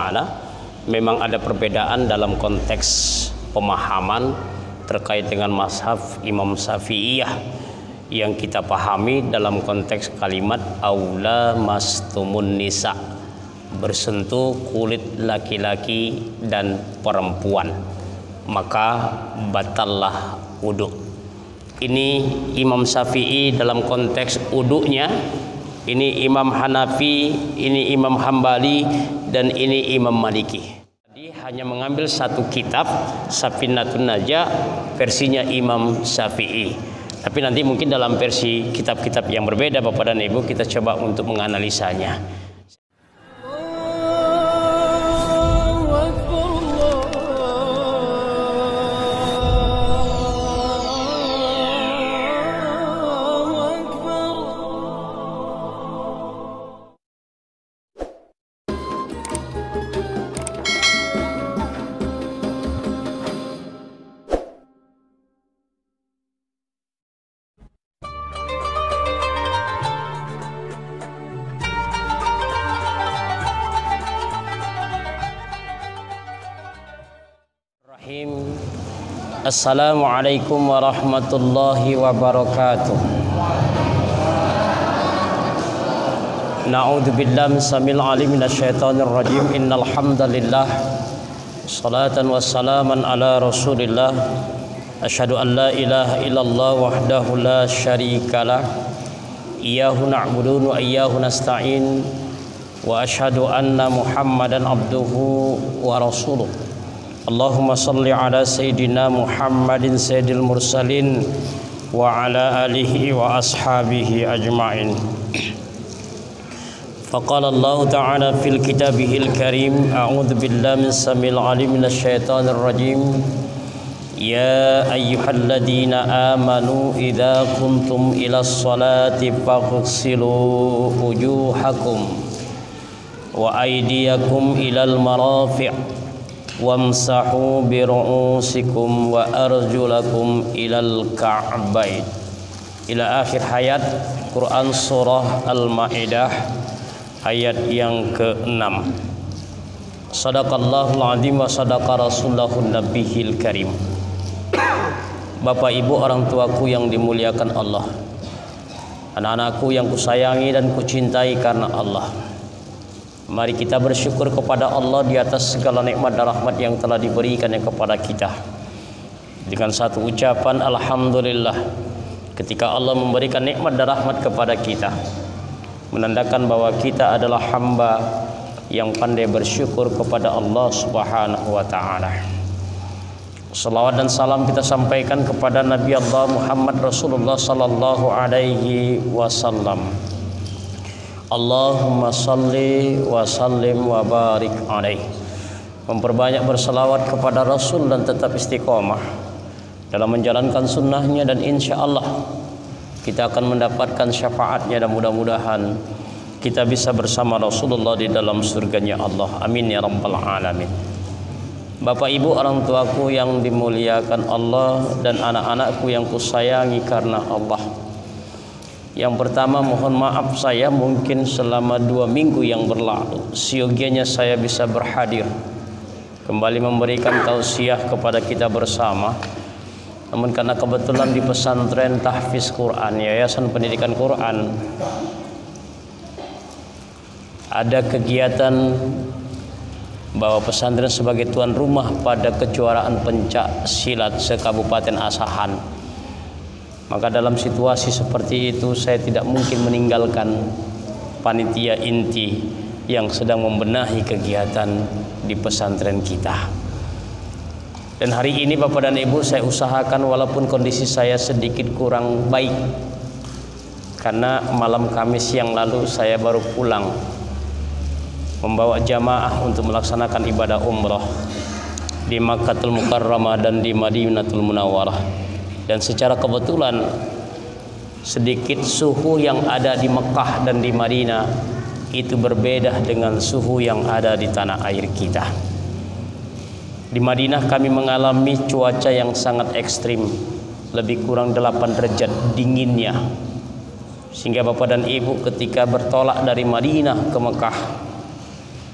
Memang ada perbedaan dalam konteks pemahaman terkait dengan mazhab Imam Syafi'iyah yang kita pahami dalam konteks kalimat aula mastumun nisa, bersentuh kulit laki-laki dan perempuan maka batallah wudu. Ini Imam Syafi'i dalam konteks wudunya, ini Imam Hanafi, ini Imam Hambali, dan ini Imam Maliki. Jadi hanya mengambil satu kitab Safinatun Najah versinya Imam Syafi'i. Tapi nanti mungkin dalam versi kitab-kitab yang berbeda Bapak dan Ibu kita coba untuk menganalisanya. Assalamualaikum warahmatullahi wabarakatuh. Na'udzubillahi samil alim minasyaitonir rajim. Innal hamdalillah salatan wassalaman ala Rasulillah. Asyhadu an la ilaha illallah wahdahu la syarikalah. Iyyahu na'budu wa iyyahu nasta'in. Wa asyhadu anna Muhammadan abduhu wa rasuluh. Allahumma salli ala Sayyidina Muhammadin Sayyidil Mursalin wa ala alihi wa ashabihi ajma'in. Faqala Allah ta'ala fil kitabihil karim, a'udhu billahi min samil alim minasyaitonir rajim. Ya ayyuhalladzina amanu idza kuntum ila sholati faghsilu wujuhakum wa aydiyakum ilal marafi' wamsahu biru'usikum wa arjulakum ilal ka'bain. Ila akhir ayat Quran surah Al-Maidah ayat yang ke-6. Sadaqallahul azim wa sadaqa rasulahun nabiyil karim. Bapak ibu orang tuaku yang dimuliakan Allah, anak-anakku yang kusayangi dan kucintai karena Allah, mari kita bersyukur kepada Allah di atas segala nikmat dan rahmat yang telah diberikannya kepada kita dengan satu ucapan alhamdulillah. Ketika Allah memberikan nikmat dan rahmat kepada kita, menandakan bahwa kita adalah hamba yang pandai bersyukur kepada Allah Subhanahu wa ta'ala. Salawat dan salam kita sampaikan kepada Nabi Allah Muhammad Rasulullah sallallahu alaihi wasallam. Allahumma salli wa sallim wa barik alaih. Memperbanyak berselawat kepada Rasul dan tetap istiqomah dalam menjalankan sunnahnya, dan insya Allah kita akan mendapatkan syafaatnya, dan mudah-mudahan kita bisa bersama Rasulullah di dalam surganya Allah. Amin ya rabbal alamin. Bapak ibu orang tuaku yang dimuliakan Allah dan anak-anakku yang kusayangi karena Allah, yang pertama mohon maaf saya mungkin selama 2 minggu yang berlalu siogianya saya bisa berhadir kembali memberikan tausiah kepada kita bersama. Namun karena kebetulan di pesantren tahfiz Quran, Yayasan Pendidikan Quran, ada kegiatan bahwa pesantren sebagai tuan rumah pada kejuaraan pencak silat se-Kabupaten Asahan. Maka dalam situasi seperti itu saya tidak mungkin meninggalkan panitia inti yang sedang membenahi kegiatan di pesantren kita. Dan hari ini Bapak dan Ibu saya usahakan walaupun kondisi saya sedikit kurang baik, karena malam Kamis yang lalu saya baru pulang membawa jamaah untuk melaksanakan ibadah umrah di Makkatul Mukarramah dan di Madinatul Munawwarah. Dan secara kebetulan sedikit suhu yang ada di Mekah dan di Madinah itu berbeda dengan suhu yang ada di tanah air kita. Di Madinah kami mengalami cuaca yang sangat ekstrim, lebih kurang 8 derajat dinginnya, sehingga Bapak dan Ibu ketika bertolak dari Madinah ke Mekah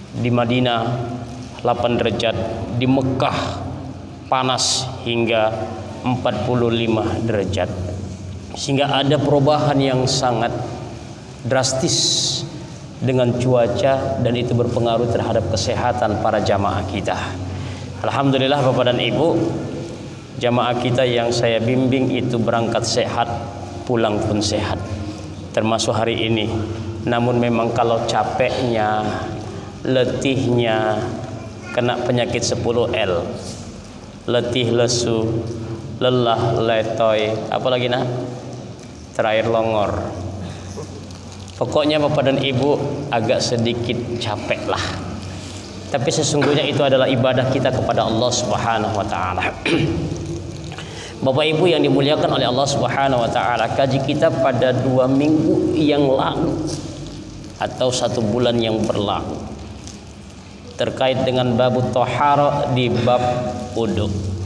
di Madinah 8 derajat, di Mekah panas hingga 45 derajat. Sehingga ada perubahan yang sangat drastis dengan cuaca, dan itu berpengaruh terhadap kesehatan para jamaah kita. Alhamdulillah Bapak dan Ibu, jamaah kita yang saya bimbing itu berangkat sehat, pulang pun sehat, termasuk hari ini. Namun memang kalau capeknya, letihnya, kena penyakit 10L, letih, lesu, lelah, letoy, apalagi terakhir longor. Pokoknya Bapak dan Ibu agak sedikit capek lah. Tapi sesungguhnya itu adalah ibadah kita kepada Allah Subhanahu wa taala. Bapak Ibu yang dimuliakan oleh Allah Subhanahu wa taala, kaji kita pada 2 minggu yang lalu atau 1 bulan yang berlalu terkait dengan bab thaharah di bab wudu.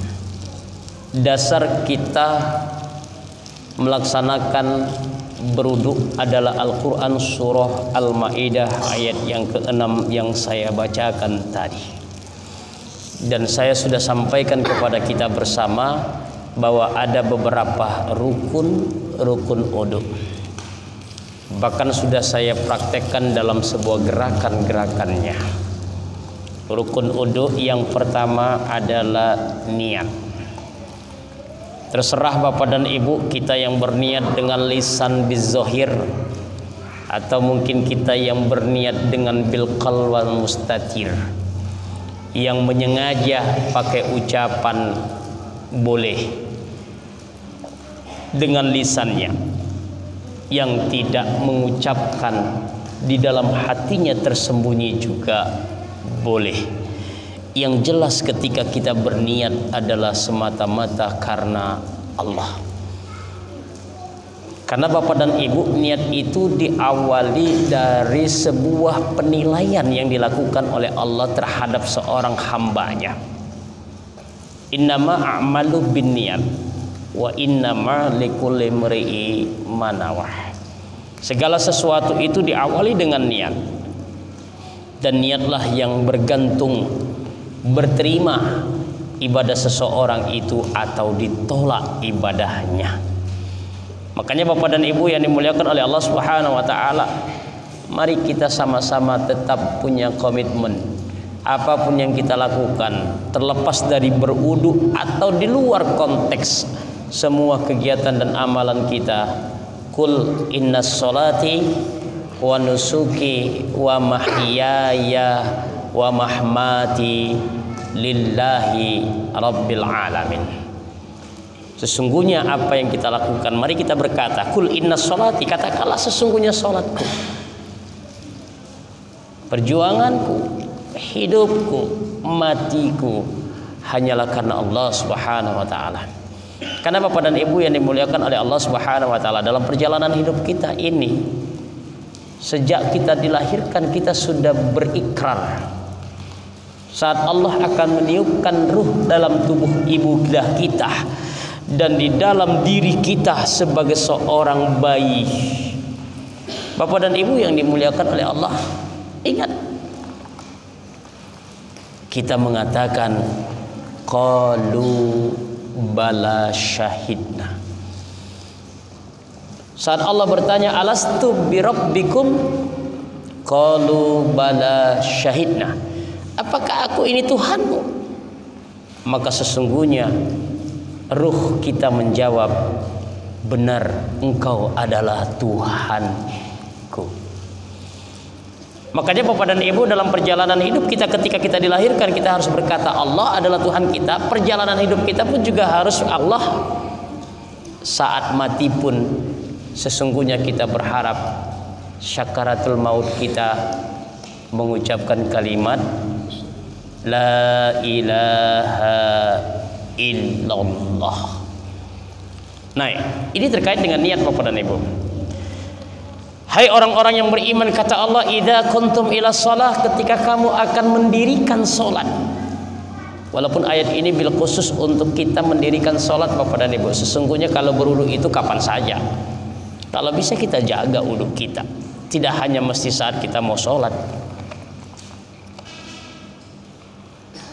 Dasar kita melaksanakan berwudu adalah Al-Quran surah Al-Ma'idah ayat yang ke-6 yang saya bacakan tadi. Dan saya sudah sampaikan kepada kita bersama bahwa ada beberapa rukun wudu. Bahkan sudah saya praktekkan dalam sebuah gerakan-gerakannya. Rukun wudu yang pertama adalah niat. Terserah Bapak dan Ibu, kita yang berniat dengan lisan bizohir, atau mungkin kita yang berniat dengan bilqal wal mustatir, yang menyengaja pakai ucapan boleh dengan lisannya, yang tidak mengucapkan di dalam hatinya tersembunyi juga boleh. Yang jelas ketika kita berniat adalah semata-mata karena Allah. Karena Bapak dan Ibu, niat itu diawali dari sebuah penilaian yang dilakukan oleh Allah terhadap seorang hambanya. Innama a'malu binniyat wa innama likulli imri'i ma nawah. Segala sesuatu itu diawali dengan niat. Dan niatlah yang bergantung, berterima ibadah seseorang itu atau ditolak ibadahnya. Makanya Bapak dan Ibu yang dimuliakan oleh Allah Subhanahu wa taala, mari kita sama-sama tetap punya komitmen. Apapun yang kita lakukan, terlepas dari berwudu atau di luar konteks semua kegiatan dan amalan kita, kul innas sholati wa nusuki wa mahyaya wa mahmati lillahi rabbil alamin. Sesungguhnya apa yang kita lakukan, mari kita berkata kul inna sholati, katakanlah sesungguhnya sholatku, perjuanganku, hidupku, matiku hanyalah karena Allah Subhanahu wa taala. Karena Bapak dan Ibu yang dimuliakan oleh Allah Subhanahu wa taala, dalam perjalanan hidup kita ini, sejak kita dilahirkan kita sudah berikrar. Saat Allah akan meniupkan ruh dalam tubuh ibu kita dan di dalam diri kita sebagai seorang bayi. Bapak dan Ibu yang dimuliakan oleh Allah, ingat, kita mengatakan qalu bala syahidna. Saat Allah bertanya alastu birabbikum, qalu bala syahidna, apakah aku ini Tuhanmu? Maka sesungguhnya ruh kita menjawab, benar, engkau adalah Tuhanku. Makanya Bapak dan Ibu, dalam perjalanan hidup kita ketika kita dilahirkan, kita harus berkata Allah adalah Tuhan kita. Perjalanan hidup kita pun juga harus Allah. Saat mati pun sesungguhnya kita berharap syakaratul maut kita mengucapkan kalimat la ilaha illallah. Nah, ini terkait dengan niat Bapak dan Ibu. Hai orang-orang yang beriman, kata Allah, idza kuntum ila shalah, ketika kamu akan mendirikan salat. Walaupun ayat ini bil khusus untuk kita mendirikan salat Bapak dan Ibu. Sesungguhnya kalau berwudu itu kapan saja. Kalau bisa kita jaga wudu kita. Tidak hanya mesti saat kita mau salat.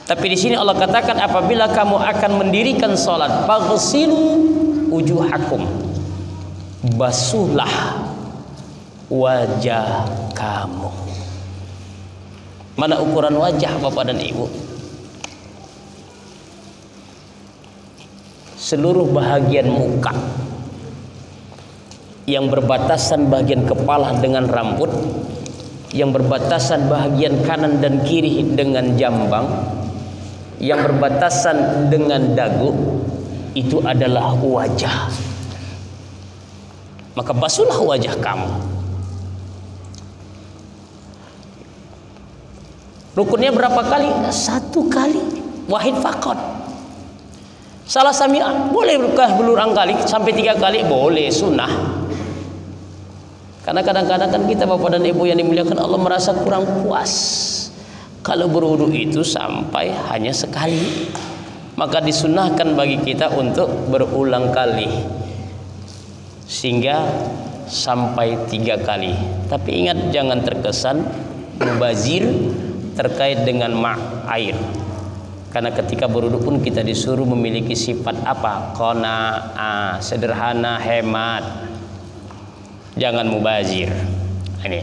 Tapi di sini Allah katakan apabila kamu akan mendirikan salat, faghsilu wujuhakum, basuhlah wajah kamu. Mana ukuran wajah Bapak dan Ibu? Seluruh bahagian muka yang berbatasan bagian kepala dengan rambut, yang berbatasan bagian kanan dan kiri dengan jambang, yang berbatasan dengan dagu, itu adalah wajah. Maka basuhlah wajah kamu. Rukunnya berapa kali? 1 kali. Wahid faqat. Salah sami'ah boleh berulang kali sampai 3 kali boleh, sunnah. Karena kadang-kadang kan kita Bapak dan Ibu yang dimuliakan Allah merasa kurang puas kalau berwudu itu sampai hanya sekali. Maka disunnahkan bagi kita untuk berulang kali sehingga sampai 3 kali. Tapi ingat jangan terkesan mubazir terkait dengan air. Karena ketika berwudu pun kita disuruh memiliki sifat apa? Qanaah, sederhana, hemat. Jangan mubazir. Ini.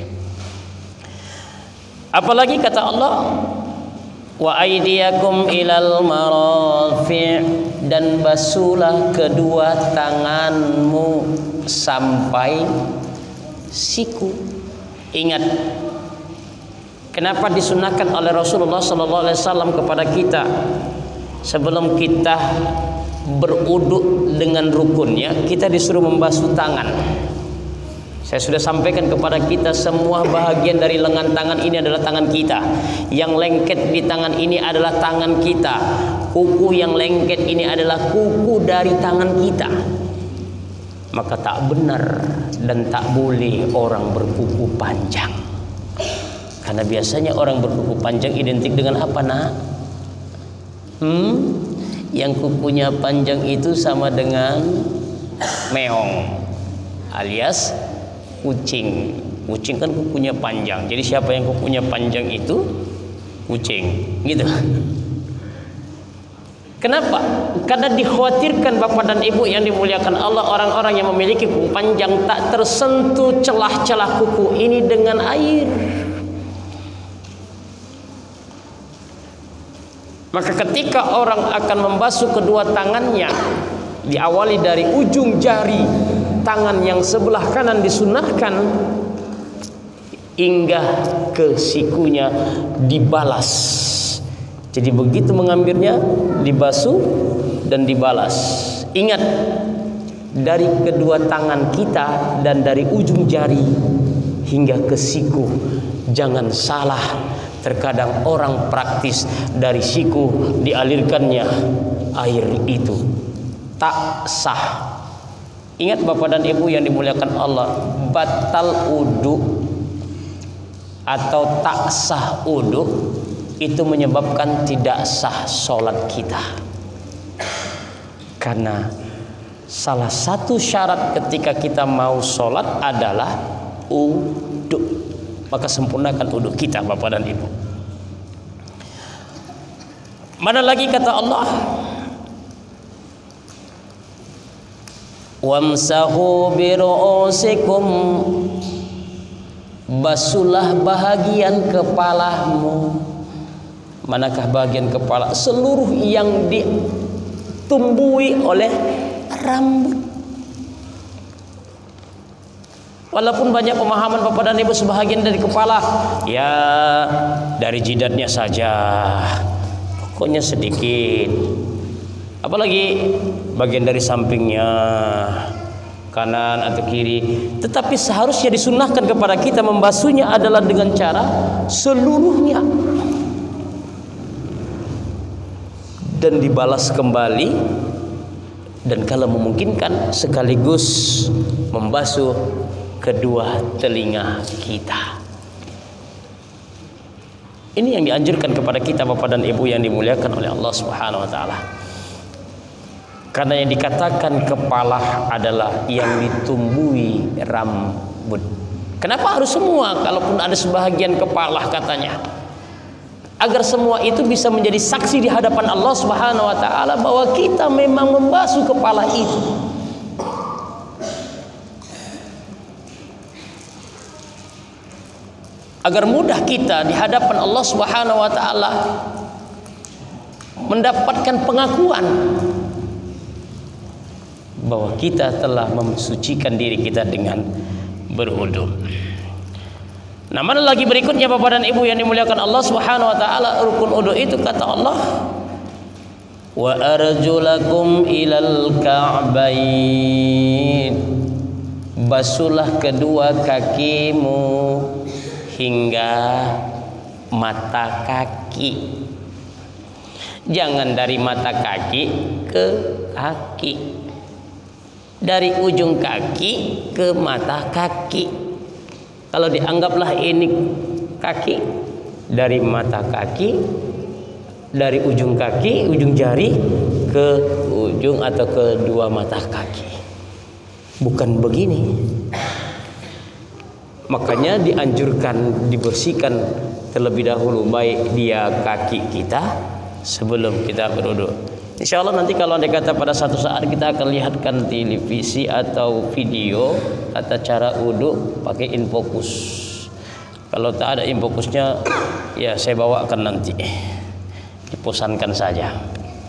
Apalagi kata Allah, wa aydiyakum ilal marafi', dan basuhlah kedua tanganmu sampai siku. Ingat, kenapa disunahkan oleh Rasulullah SAW kepada kita sebelum kita berwudu dengan rukunnya, kita disuruh membasuh tangan. Saya sudah sampaikan kepada kita semua bahagian dari lengan tangan ini adalah tangan kita. Yang lengket di tangan ini adalah tangan kita. Kuku yang lengket ini adalah kuku dari tangan kita. Maka tak benar dan tak boleh orang berkuku panjang. Karena biasanya orang berkuku panjang identik dengan apa, nak? Yang kukunya panjang itu sama dengan meong alias kucing. Kucing kan kukunya panjang. Jadi siapa yang kukunya panjang itu kucing, gitu. Kenapa? Karena dikhawatirkan Bapak dan Ibu yang dimuliakan Allah, orang-orang yang memiliki kuku panjang tak tersentuh celah-celah kuku ini dengan air. Maka ketika orang akan membasuh kedua tangannya, diawali dari ujung jari tangan yang sebelah kanan disunahkan hingga ke sikunya dibalas. Jadi begitu mengambilnya dibasuh dan dibalas. Ingat, dari kedua tangan kita dan dari ujung jari hingga ke siku, jangan salah. Terkadang orang praktis dari siku dialirkannya air itu tak sah. Ingat Bapak dan Ibu yang dimuliakan Allah, batal wudu atau tak sah wudu itu menyebabkan tidak sah sholat kita. Karena salah satu syarat ketika kita mau sholat adalah wudu. Maka sempurnakan wudu kita Bapak dan Ibu. Mana lagi kata Allah, wamsahu biru'usikum, basuhlah bahagian kepalamu. Manakah bagian kepala? Seluruh yang ditumbuhi oleh rambut. Walaupun banyak pemahaman Bapak dan Ibu, sebahagian dari kepala, ya dari jidatnya saja, pokoknya sedikit. Apalagi bagian dari sampingnya, kanan atau kiri. Tetapi seharusnya disunahkan kepada kita membasuhnya adalah dengan cara seluruhnya dan dibalas kembali, dan kalau memungkinkan sekaligus membasuh kedua telinga kita. Ini yang dianjurkan kepada kita Bapak dan Ibu yang dimuliakan oleh Allah Subhanahu wa taala. Karena yang dikatakan kepala adalah yang ditumbuhi rambut. Kenapa harus semua? Kalaupun ada sebahagian kepala katanya. agar semua itu bisa menjadi saksi di hadapan Allah Subhanahu wa taala bahwa kita memang membasuh kepala itu. Agar mudah kita di hadapan Allah Subhanahu wa taala mendapatkan pengakuan bahwa kita telah mensucikan diri kita dengan berwudu. Nah, mana lagi berikutnya Bapak dan Ibu yang dimuliakan Allah Subhanahu wa taala, rukun wudu itu kata Allah, wa arjulakum ilal ka'bain, basuhlah kedua kakimu hingga mata kaki. Jangan dari mata kaki ke kaki, dari ujung kaki ke mata kaki. Kalau dianggaplah ini kaki, dari mata kaki, dari ujung kaki, ujung jari ke ujung atau kedua mata kaki. Bukan begini. Makanya dianjurkan dibersihkan terlebih dahulu baik dia kaki kita sebelum kita berwudu. Insya Allah nanti kalau anda kata pada satu saat kita akan lihatkan televisi atau video tata cara wudu pakai infocus. Kalau tak ada infocusnya ya saya bawakan nanti, dipesankan saja.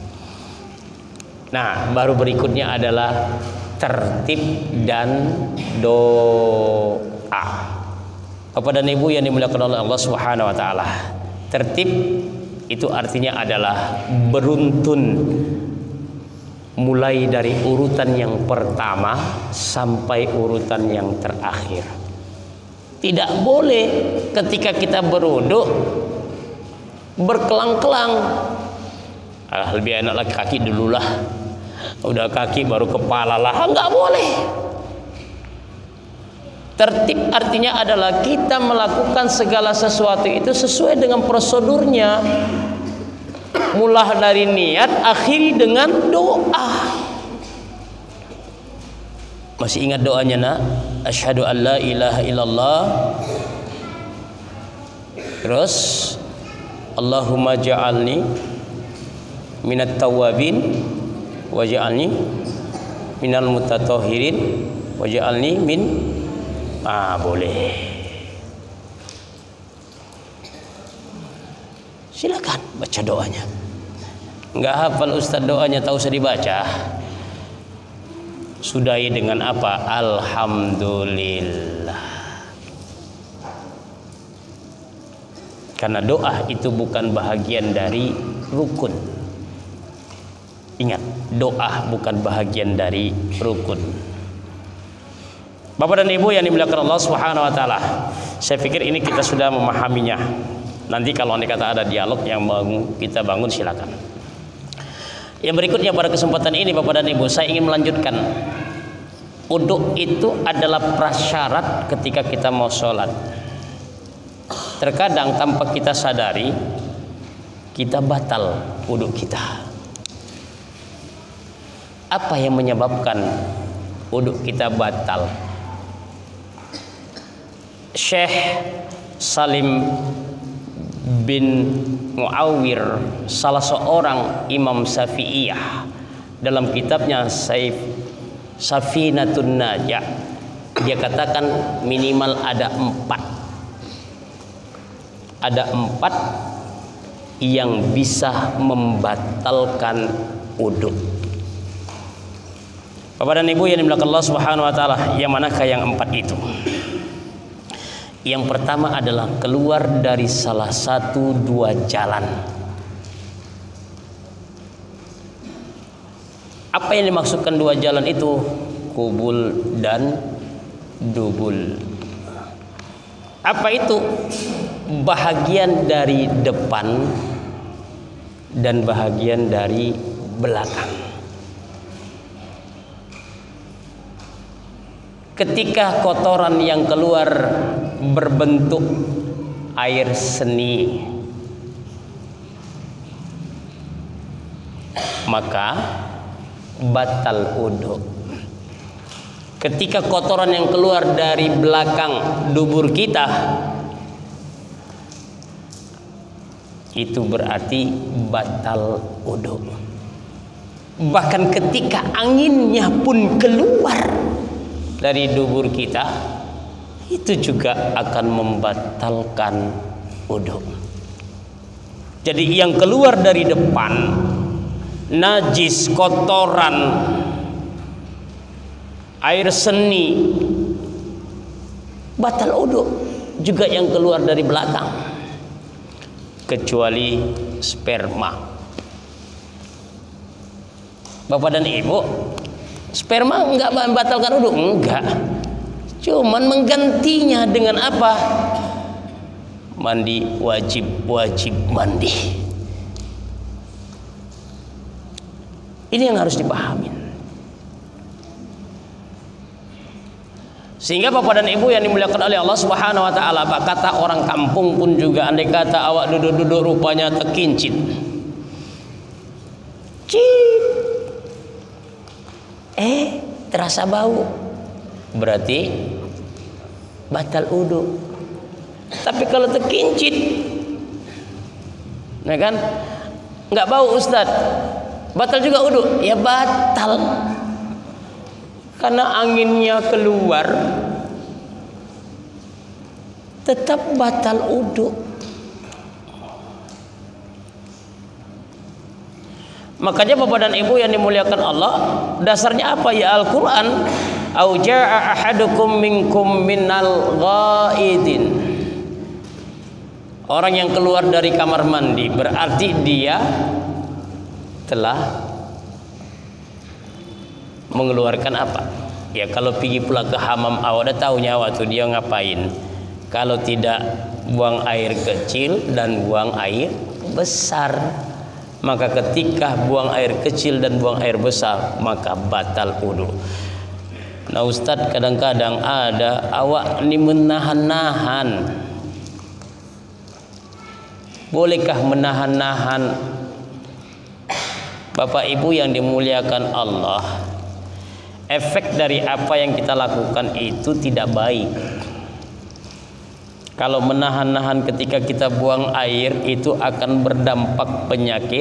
Nah, baru berikutnya adalah tertib dan doa. Bapak dan Ibu yang dimuliakan oleh Allah Subhanahu wa taala, tertib itu artinya adalah beruntun mulai dari urutan yang pertama sampai urutan yang terakhir. Tidak boleh ketika kita berwudu berkelang-kelang. Lebih enak lagi kaki dululah. Udah kaki baru kepala lah. Enggak boleh. Tertib artinya adalah kita melakukan segala sesuatu itu sesuai dengan prosedurnya. Mulai dari niat, akhiri dengan doa. Masih ingat doanya nak? Asyhadu an la ilaha illallah. Terus Allahumma ja'alni minat tawabin waj'alni minal mutatahhirin waj'alni min boleh. Silakan baca doanya. Enggak hafal Ustaz doanya, tahu usah dibaca. Sudahi dengan apa? Alhamdulillah. Karena doa itu bukan bahagian dari rukun. Ingat, doa bukan bahagian dari rukun. Bapak dan Ibu yang dimuliakan Allah Subhanahu wa taala, saya pikir ini kita sudah memahaminya. Nanti kalau kata ada dialog yang kita bangun silakan. Yang berikutnya pada kesempatan ini Bapak dan Ibu, saya ingin melanjutkan. Wudu itu adalah prasyarat ketika kita mau sholat. Terkadang tanpa kita sadari kita batal wudu kita. Apa yang menyebabkan wudu kita batal? Syekh Salim bin Muawwir, salah seorang imam Syafi'iyah, dalam kitabnya Safinatun Najah, dia katakan minimal ada 4. Ada 4 yang bisa membatalkan wudu. Bapak dan Ibu yang dimuliakan Allah Subhanahu wa taala, yang manakah yang 4 itu? Yang pertama adalah keluar dari salah satu 2 jalan. Apa yang dimaksudkan 2 jalan itu? Kubul dan dubul. Apa itu? Bahagian dari depan dan bahagian dari belakang. Ketika kotoran yang keluar berbentuk air seni, maka batal wudu. Ketika kotoran yang keluar dari belakang dubur kita itu berarti batal wudu. Bahkan ketika anginnya pun keluar dari dubur kita, itu juga akan membatalkan wudu. Jadi yang keluar dari depan, najis, kotoran, air seni, batal wudu. Juga yang keluar dari belakang, kecuali sperma. Bapak dan Ibu, sperma enggak membatalkan wudu? Enggak. Cuman menggantinya dengan apa? Mandi, wajib mandi. Ini yang harus dipahami. Sehingga Bapak dan Ibu yang dimuliakan oleh Allah Subhanahu wa taala, kata orang kampung pun juga, andai kata awak duduk-duduk rupanya terkincit, terasa bau, berarti batal wudu. Tapi kalau terkincit, ya kan, nggak bau Ustaz, batal juga wudu? Ya batal, karena anginnya keluar, tetap batal wudu. Makanya Bapak dan Ibu yang dimuliakan Allah, dasarnya apa? Ya Al-Quran. Au ja'a ahadukum minkum minal ghaidin. Orang yang keluar dari kamar mandi berarti dia telah mengeluarkan apa? Ya kalau pergi pula ke hamam, awak dah tahu nyawa tuh dia ngapain. Kalau tidak buang air kecil dan buang air besar, maka ketika buang air kecil dan buang air besar, maka batal wudu. Nah Ustadz, kadang-kadang ada awak ni menahan-nahan. Bolehkah menahan-nahan? Bapak Ibu yang dimuliakan Allah, efek dari apa yang kita lakukan itu tidak baik. Kalau menahan-nahan ketika kita buang air, itu akan berdampak penyakit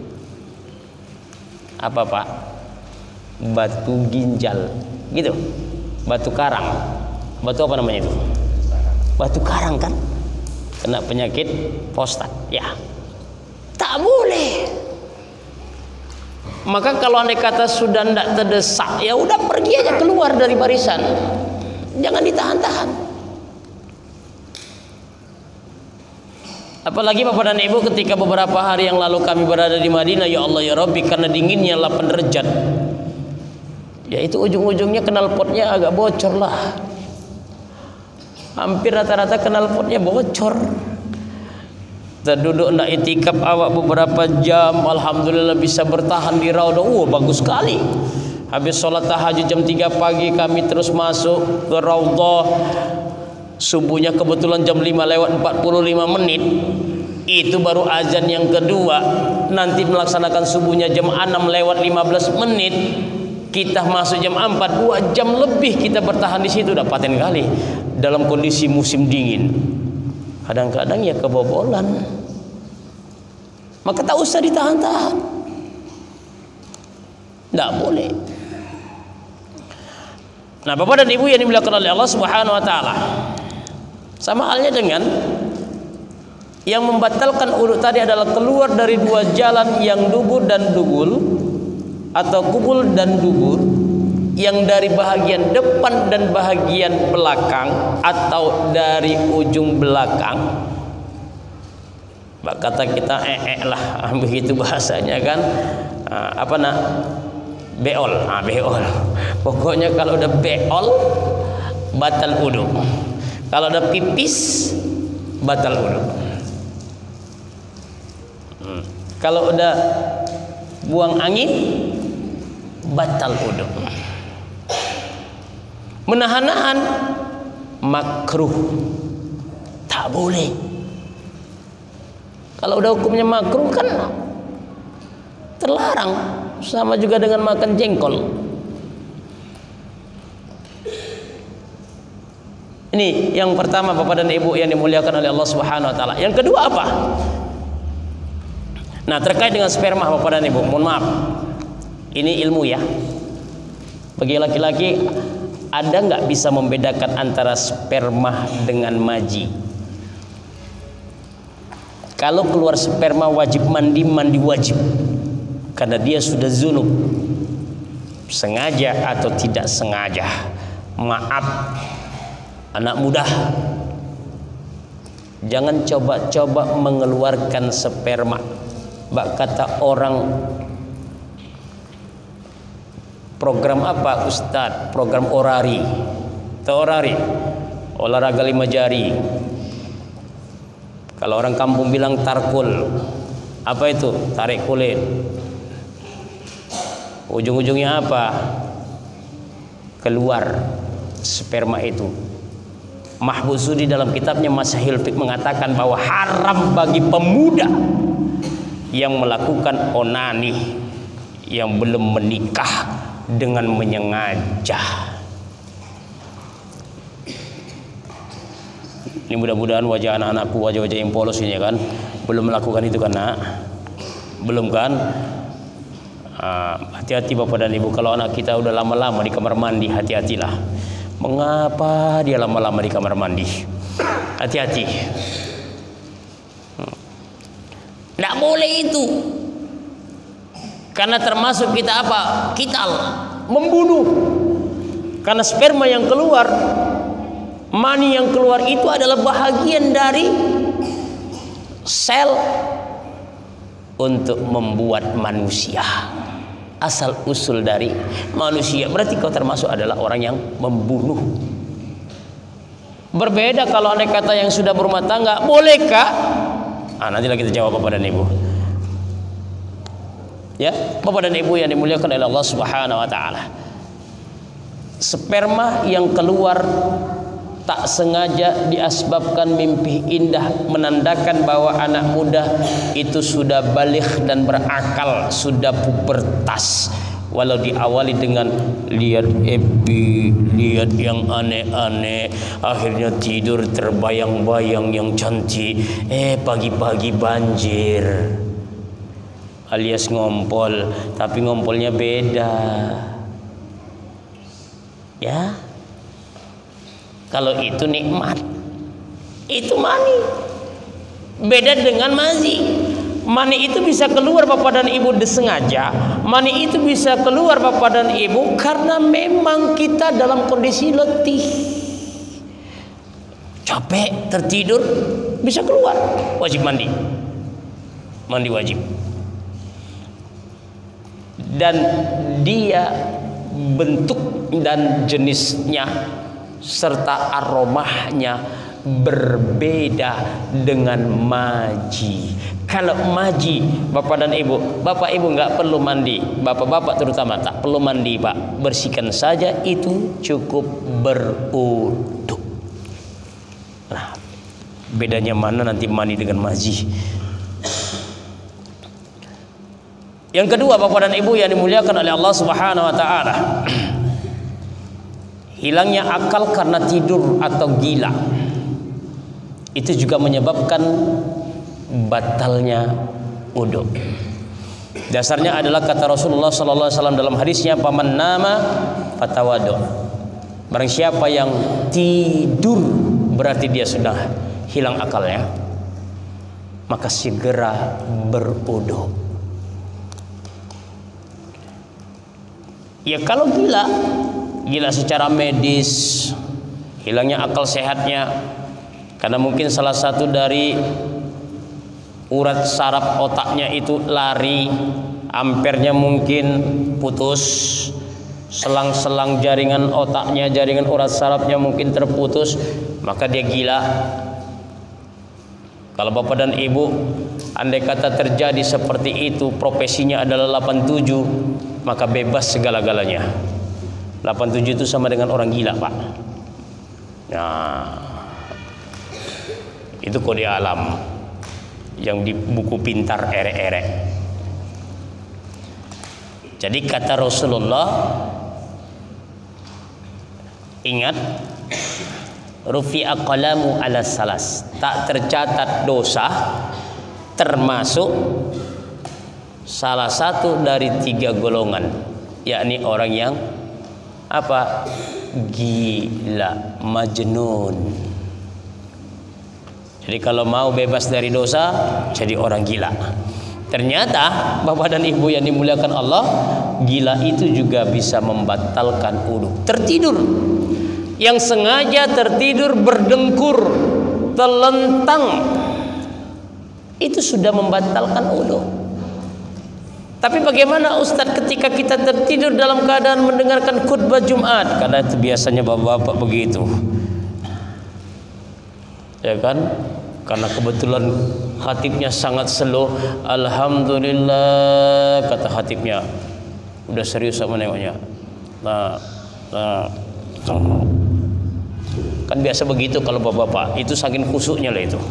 apa Pak? Batu ginjal, gitu. Batu karang. Batu apa namanya itu? Batu karang kan? Kena penyakit prostat. Ya, tak boleh. Maka kalau andai kata sudah tidak terdesak, ya udah pergi aja keluar dari barisan. Jangan ditahan-tahan. Apalagi Bapak dan Ibu, ketika beberapa hari yang lalu kami berada di Madinah, ya Allah ya Rabbi, karena dinginnya 8 derajat, ya itu ujung-ujungnya knalpotnya agak bocor lah. Hampir rata-rata knalpotnya bocor. Kita duduk nak itikaf awak beberapa jam, alhamdulillah bisa bertahan di Raudah. Bagus sekali. Habis sholat tahajud jam 3 pagi kami terus masuk ke Raudah. Subuhnya kebetulan jam 5:45 menit. Itu baru azan yang kedua. Nanti melaksanakan subuhnya jam 6:15 menit. Kita masuk jam 4, 2 jam lebih kita bertahan di situ. Udah paten kali dalam kondisi musim dingin. Kadang-kadang ya kebobolan. Maka tak usah ditahan-tahan. Tidak boleh. Nah, Bapak dan Ibu yang dimuliakan oleh Allah Subhanahu wa taala, sama halnya dengan yang membatalkan wudu tadi adalah keluar dari 2 jalan, yang dubur dan dubul, atau kubul dan dubur, yang dari bahagian depan dan bahagian belakang, atau dari ujung belakang. Kata kita lah, begitu bahasanya kan, beol, beol. Pokoknya kalau udah beol batal wudu. Kalau ada pipis batal wudu. Kalau udah buang angin batal wudu. Menahan-nahan makruh, tak boleh. Kalau udah hukumnya makruh kan terlarang, sama juga dengan makan jengkol. Ini yang pertama Bapak dan Ibu yang dimuliakan oleh Allah Subhanahu wa taala. Yang kedua apa? Nah, terkait dengan sperma Bapak dan Ibu, mohon maaf, ini ilmu ya. Bagi laki-laki, ada nggak bisa membedakan antara sperma dengan maji? Kalau keluar sperma wajib mandi, mandi wajib, karena dia sudah zunub, sengaja atau tidak sengaja. Maaf, anak muda, jangan coba-coba mengeluarkan sperma. Bak kata orang, program apa Ustadz? Program orari. Tahu orari? Olahraga 5 jari. Kalau orang kampung bilang tarkul. Apa itu? Tarik kulit. Ujung-ujungnya apa? Keluar sperma itu. Mahfuz Sudi dalam kitabnya Masahil Fiqh mengatakan bahwa haram bagi pemuda yang melakukan onani yang belum menikah dengan menyengaja. Ini mudah-mudahan wajah anak-anakku wajah-wajah yang polos ini kan belum melakukan itu kan, nak? Belum kan? Hati-hati Bapak dan Ibu, kalau anak kita udah lama-lama di kamar mandi, hati-hatilah. Mengapa dia lama-lama di kamar mandi? Hati-hati. Tidak boleh itu. Karena termasuk kita apa? Kital, membunuh. Karena sperma yang keluar, mani yang keluar itu adalah bahagian dari sel untuk membuat manusia. Asal usul dari manusia. Berarti kau termasuk adalah orang yang membunuh. Berbeda kalau andai kata yang sudah berumah tangga, bolehkah? Nanti lagi kita jawab Bapak dan Ibu. Ya, Bapak dan Ibu yang dimuliakan oleh Allah Subhanahu wa taala. Sperma yang keluar tak sengaja diasbabkan mimpi indah, menandakan bahwa anak muda itu sudah baligh dan berakal, sudah pubertas. Walau diawali dengan lihat epi, lihat yang aneh-aneh, akhirnya tidur terbayang-bayang yang cantik, pagi-pagi banjir, alias ngompol, tapi ngompolnya beda. Ya, kalau itu nikmat, itu mani. Beda dengan mazi. Mani itu bisa keluar Bapak dan Ibu disengaja. Mani itu bisa keluar Bapak dan Ibu karena memang kita dalam kondisi letih, capek, tertidur, bisa keluar. Wajib mandi. Mandi wajib. Dan dia bentuk dan jenisnya serta aromanya berbeda dengan maji. Kalau maji, Bapak dan Ibu, Bapak Ibu nggak perlu mandi, Bapak-bapak terutama tak perlu mandi Pak, bersihkan saja itu cukup berwudu. Nah, bedanya mana nanti mandi dengan maji? Yang kedua Bapak dan Ibu yang dimuliakan oleh Allah Subhanahu wa taala, hilangnya akal karena tidur atau gila. Itu juga menyebabkan batalnya wudu. Dasarnya adalah kata Rasulullah sallallahu alaihi wasallam dalam hadisnya, "Paman nama fatawadu." Barang siapa yang tidur berarti dia sudah hilang akalnya, maka segera berwudu. Ya kalau gila secara medis, hilangnya akal sehatnya karena mungkin salah satu dari urat saraf otaknya itu lari, ampernya mungkin putus, selang-selang jaringan otaknya, jaringan urat sarafnya mungkin terputus, maka dia gila. Kalau Bapak dan Ibu andai kata terjadi seperti itu, profesinya adalah 87, maka bebas segala-galanya. 87 itu sama dengan orang gila Pak. Nah, itu kode alam yang di buku pintar erek-erek. Jadi kata Rasulullah, ingat, rufi'a qalamu ala salas, tak tercatat dosa termasuk salah satu dari 3 golongan, yakni orang yang apa? Gila, majnun. Jadi kalau mau bebas dari dosa, jadi orang gila. Ternyata Bapak dan Ibu yang dimuliakan Allah, gila itu juga bisa membatalkan wudu. Tertidur, yang sengaja tertidur berdengkur, telentang, itu sudah membatalkan wudu. Tapi bagaimana Ustadz ketika kita tertidur dalam keadaan mendengarkan khutbah Jumat? Karena itu biasanya bapak-bapak begitu, ya kan? Karena kebetulan khatibnya sangat slow. Alhamdulillah, kata khatibnya. Udah serius sama nengoknya. Nah. Kan biasa begitu kalau bapak-bapak. Itu saking khusyuknya lah itu.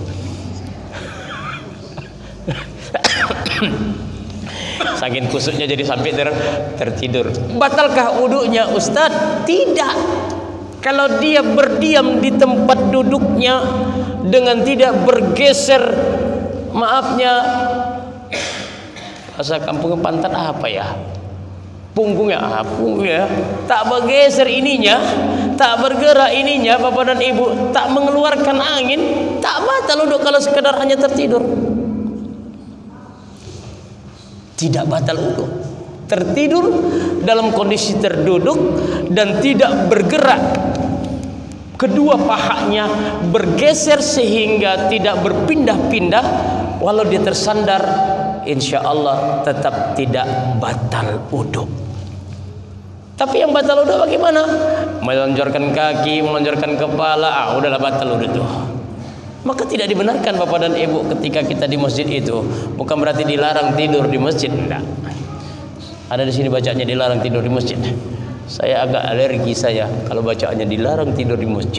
Saking khusyuknya jadi sampai tertidur. Batalkah wudunya Ustadz? Tidak. Kalau dia berdiam di tempat duduknya dengan tidak bergeser, maafnya, bahasa kampung pantat apa ya? Punggungnya, punggungnya tak bergeser ininya, tak bergerak ininya, Bapak dan Ibu, tak mengeluarkan angin, tak batal wudu kalau sekedar hanya tertidur. Tidak batal wudu. Tertidur dalam kondisi terduduk dan tidak bergerak, kedua pahanya bergeser sehingga tidak berpindah-pindah, walau dia tersandar, insya Allah tetap tidak batal wudu. Tapi yang batal wudu bagaimana? Melonjorkan kaki, melonjorkan kepala, udahlah batal wudu tuh. Maka tidak dibenarkan Bapak dan Ibu ketika kita di masjid itu. Bukan berarti dilarang tidur di masjid, enggak. Ada di sini bacanya dilarang tidur di masjid. Saya agak alergi saya kalau bacaannya dilarang tidur di masjid.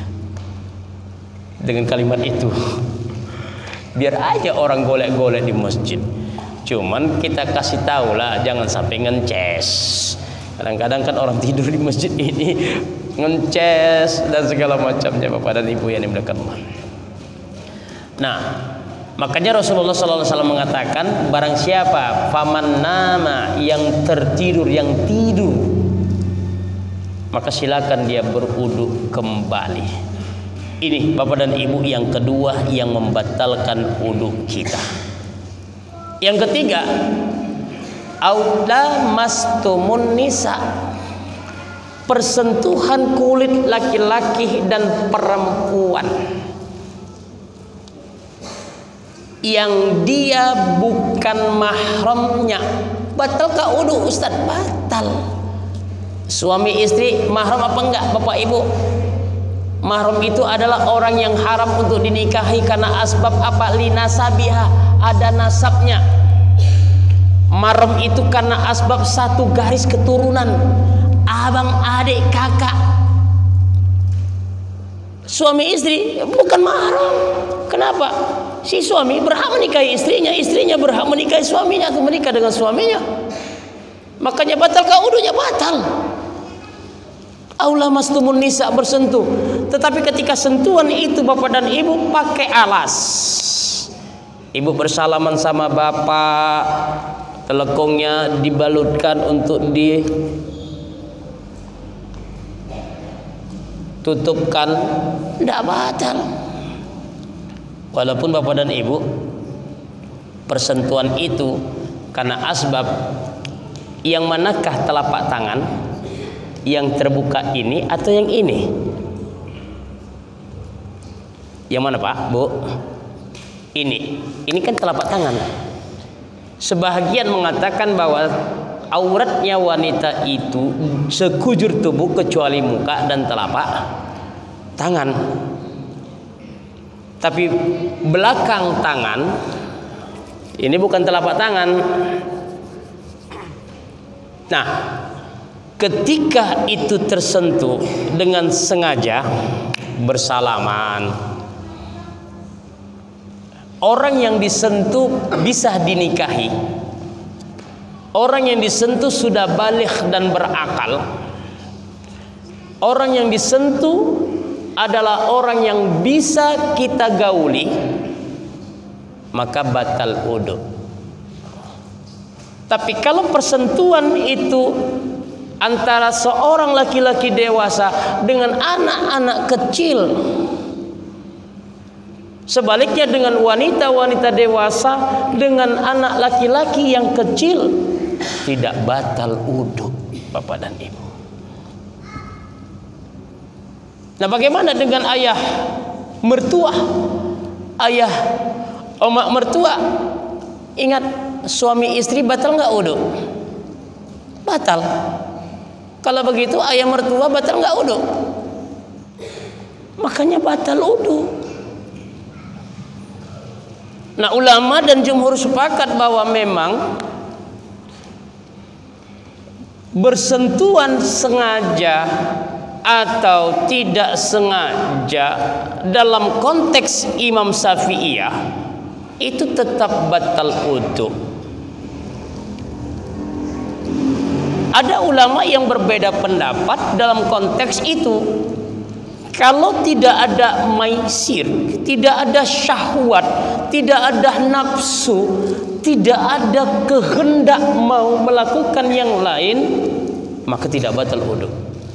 Dengan kalimat itu, biar aja orang golek-golek di masjid. Cuman kita kasih tahu lah, jangan sampai ngences. Kadang-kadang kan orang tidur di masjid ini ngences dan segala macamnya, Bapak dan Ibu yang dimuliakan Allah. Nah, makanya Rasulullah SAW mengatakan, barang siapa faman nama, yang tertidur, yang tidur, maka silakan dia berwudu kembali. Ini Bapak dan Ibu yang kedua yang membatalkan wudu kita. Yang ketiga, aula mastumun nisa, persentuhan kulit laki-laki dan perempuan yang dia bukan mahramnya. Batalkah wudu Ustaz? Batal. Suami istri mahram apa enggak Bapak Ibu? Mahram itu adalah orang yang haram untuk dinikahi karena asbab apa? Linasabiha, ada nasabnya. Mahram itu karena asbab satu garis keturunan, abang, adik, kakak. Suami istri bukan mahram. Kenapa? Si suami berhak menikahi istrinya, istrinya berhak menikahi suaminya atau menikah dengan suaminya. Makanya batalkah wudunya? Batal. Aula mastumun nisa, bersentuh. Tetapi ketika sentuhan itu Bapak dan Ibu pakai alas, Ibu bersalaman sama bapak, telekungnya dibalutkan untuk ditutupkan, tidak batal. Walaupun Bapak dan Ibu persentuhan itu karena asbab, yang manakah telapak tangan yang terbuka ini atau yang ini? Yang mana Pak, Bu? Ini kan telapak tangan. Sebahagian mengatakan bahwa auratnya wanita itu sekujur tubuh kecuali muka dan telapak tangan. Tapi belakang tangan ini bukan telapak tangan. Nah, ketika itu tersentuh dengan sengaja bersalaman, orang yang disentuh bisa dinikahi. Orang yang disentuh sudah baligh dan berakal. Orang yang disentuh adalah orang yang bisa kita gauli, maka batal wudu. Tapi kalau persentuhan itu antara seorang laki-laki dewasa dengan anak-anak kecil, sebaliknya dengan wanita-wanita dewasa dengan anak laki-laki yang kecil, tidak batal wudu, Bapak dan Ibu. Nah, bagaimana dengan ayah mertua? Ayah omak mertua, ingat, suami istri batal nggak wudu? Batal. Kalau begitu ayah mertua batal nggak wudu? Makanya batal wudu. Nah, ulama dan jumhur sepakat bahwa memang bersentuhan sengaja atau tidak sengaja dalam konteks Imam Syafi'iyah itu tetap batal wudu. Ada ulama yang berbeda pendapat dalam konteks itu. Kalau tidak ada maisir, tidak ada syahwat, tidak ada nafsu, tidak ada kehendak mau melakukan yang lain, maka tidak batal wudu.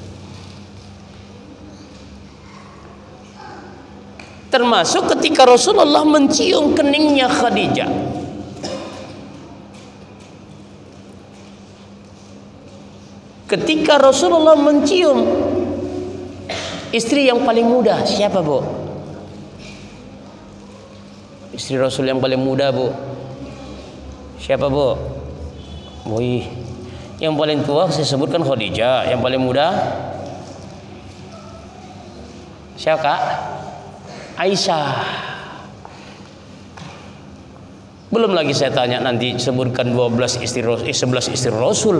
Termasuk ketika Rasulullah mencium keningnya Khadijah. Ketika Rasulullah mencium istri yang paling muda, siapa, Bu? Istri Rasul yang paling muda, Bu. Siapa, Bu? Wih, yang paling tua saya sebutkan Khadijah, yang paling muda siapa, Kak? Aisyah. Belum lagi saya tanya nanti sebutkan 11 istri Rasul.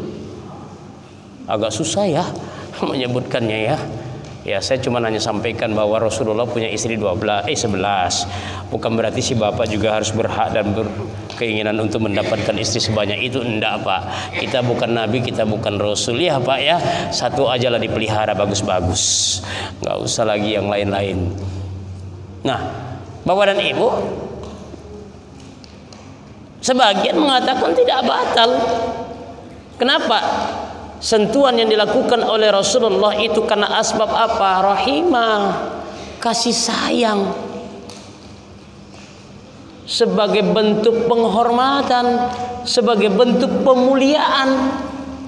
Agak susah ya menyebutkannya ya. Ya, saya cuma hanya sampaikan bahwa Rasulullah punya istri 11. Bukan berarti si bapak juga harus berhak dan berkeinginan untuk mendapatkan istri sebanyak itu. Enggak, Pak. Kita bukan nabi, kita bukan rasul ya, Pak ya. Satu aja lah dipelihara bagus-bagus. Enggak usah lagi yang lain-lain. Nah, Bapak dan Ibu, sebagian mengatakan tidak batal. Kenapa? Sentuhan yang dilakukan oleh Rasulullah itu karena asbab apa? Rahimah, kasih sayang, sebagai bentuk penghormatan, sebagai bentuk pemuliaan.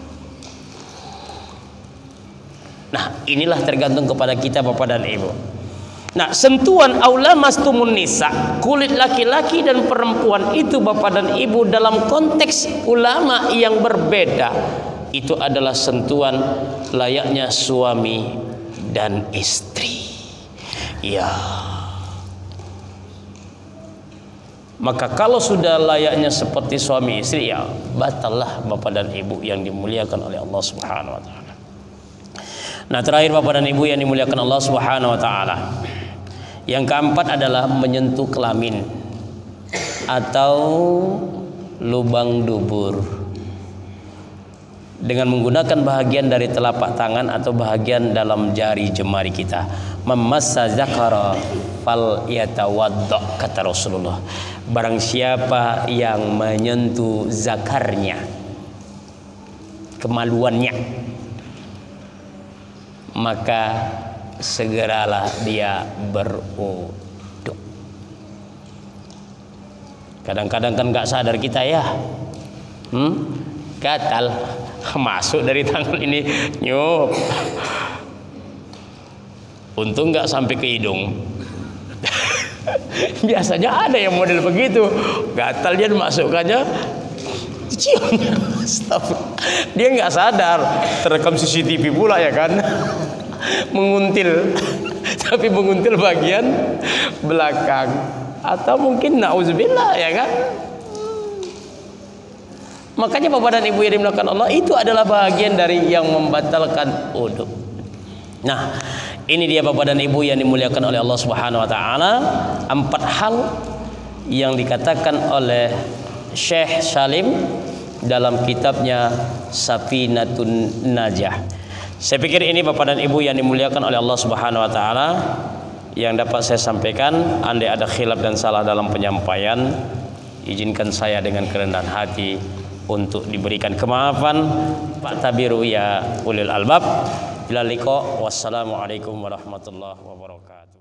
Nah, inilah tergantung kepada kita, Bapak dan Ibu. Nah, sentuhan aula mastumun nisa, kulit laki-laki dan perempuan itu, Bapak dan Ibu, dalam konteks ulama yang berbeda, itu adalah sentuhan layaknya suami dan istri. Ya. Maka kalau sudah layaknya seperti suami istri, ya batallah, Bapak dan Ibu yang dimuliakan oleh Allah Subhanahu wa taala. Nah, terakhir, Bapak dan Ibu yang dimuliakan Allah Subhanahu wa taala, yang keempat adalah menyentuh kelamin atau lubang dubur dengan menggunakan bahagian dari telapak tangan atau bahagian dalam jari jemari kita. Memassa zakara fal yatawadda, kata Rasulullah. Barang siapa yang menyentuh zakarnya, kemaluannya, maka segeralah dia berwudu. Kadang-kadang kan nggak sadar kita ya, gatal masuk dari tangan ini, nyup. Untung nggak sampai ke hidung. Biasanya ada yang model begitu, gatal dia masukkannya, cium. Dia nggak sadar, terekam CCTV pula ya kan. Menguntil, tapi menguntil bagian belakang, atau mungkin nauzubillah ya kan. Makanya Bapak dan Ibu yang dimuliakan Allah, itu adalah bagian dari yang membatalkan wudu. Nah, ini dia Bapak dan Ibu yang dimuliakan oleh Allah Subhanahu wa taala, 4 hal yang dikatakan oleh Syekh Salim dalam kitabnya Safinatun Najah. Saya pikir ini Bapak dan Ibu yang dimuliakan oleh Allah Subhanahu wa taala yang dapat saya sampaikan. Andai ada khilaf dan salah dalam penyampaian, izinkan saya dengan kerendahan hati untuk diberikan kemaafan. Pak tabiru ya ulil albab. Bila liqa, wassalamualaikum warahmatullahi wabarakatuh.